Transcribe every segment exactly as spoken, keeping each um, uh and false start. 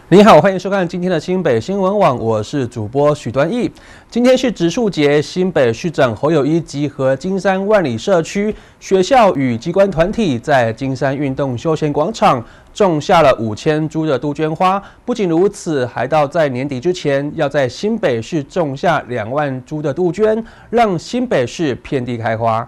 你好，欢迎收看今天的新北新闻网，我是主播许端义。今天是植树节，新北市长侯友宜集合金山万里社区、学校与机关团体，在金山运动休闲广场种下了五千株的杜鹃花。不仅如此，还到在年底之前，要在新北市种下两万株的杜鹃，让新北市遍地开花。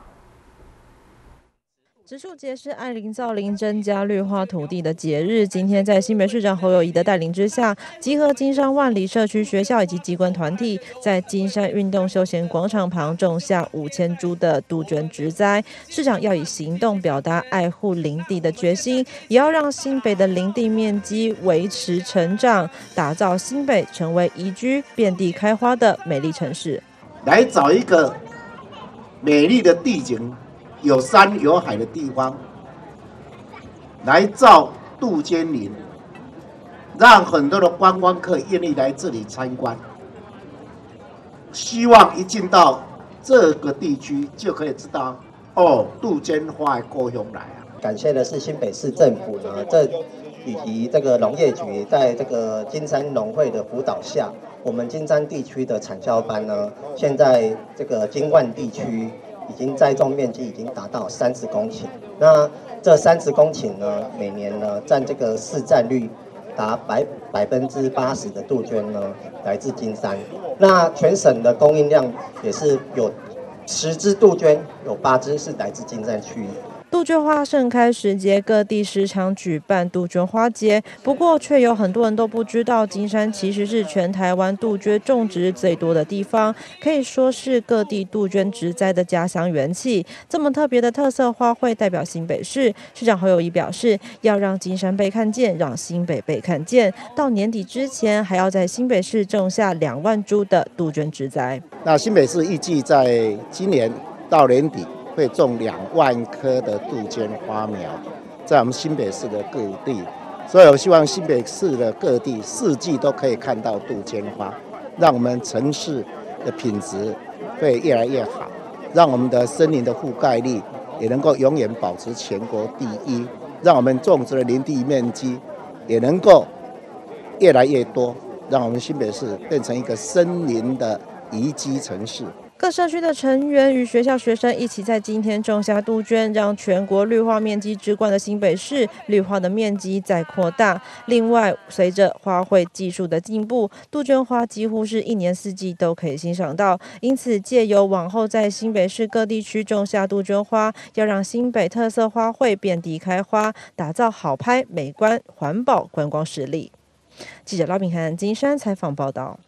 植树节是爱林造林、增加绿化土地的节日。今天在新北市长侯友宜的带领之下，集合金山万里社区、学校以及机关团体，在金山运动休闲广场旁种下五千株的杜鹃植栽。市长要以行动表达爱护林地的决心，也要让新北的林地面积维持成长，打造新北成为宜居、遍地开花的美丽城市。 来找一个美丽的地景。有山有海的地方，来造杜鹃林，让很多的观光客愿意来这里参观。希望一进到这个地区，就可以知道哦，杜鹃花的故乡来啊！ 感谢的是新北市政府呢，这以及这个农业局在这个金山农会的辅导下，我们金山地区的产销班呢，现在这个金万地区。已经栽种面积已经达到三十公顷，那这三十公顷呢，每年呢占这个市占率达百百分之八十的杜鹃呢来自金山，那全省的供应量也是有十只杜鹃，有八只是来自金山区域。 杜鹃花盛开时节，各地时常举办杜鹃花节，不过却有很多人都不知道，金山其实是全台湾杜鹃种植最多的地方，可以说是各地杜鹃植栽的家乡元气。这么特别的特色花卉代表新北市，市长侯友宜表示，要让金山被看见，让新北被看见。到年底之前，还要在新北市种下两万株的杜鹃植栽。 那新北市预计在今年到年底。会种两万棵的杜鹃花苗，在我们新北市的各地，所以我希望新北市的各地四季都可以看到杜鹃花，让我们城市的品质会越来越好，让我们的森林的覆盖率也能够永远保持全国第一，让我们种植的林地面积也能够越来越多，让我们新北市变成一个森林的宜居城市。 各社区的成员与学校学生一起在今天种下杜鹃，让全国绿化面积之冠的新北市绿化的面积再扩大。另外，随着花卉技术的进步，杜鹃花几乎是一年四季都可以欣赏到。因此，借由往后在新北市各地区种下杜鹃花，要让新北特色花卉遍地开花，打造好拍、美观、环保观光实力。记者老炳涵金山采访报道。